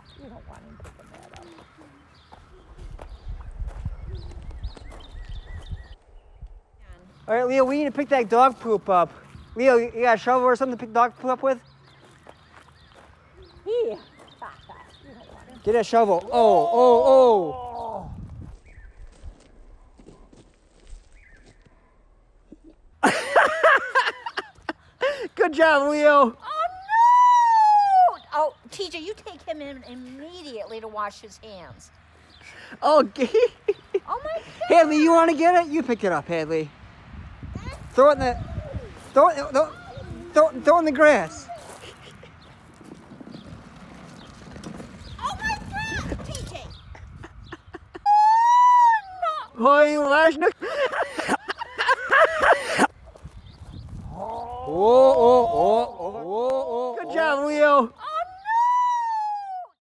You don't want him picking that up. All right, Leo, we need to pick that dog poop up. Leo, you got a shovel or something to pick dog poop up with? Yeah. Get a shovel. Oh. Good job, Leo. Oh, no! Oh, TJ, you take him in immediately to wash his hands. Oh, Oh, my God. Hadley, you want to get it? You pick it up, Hadley. Throw it in the, throw it in the grass. Oh, my God, TJ. Oj, ważne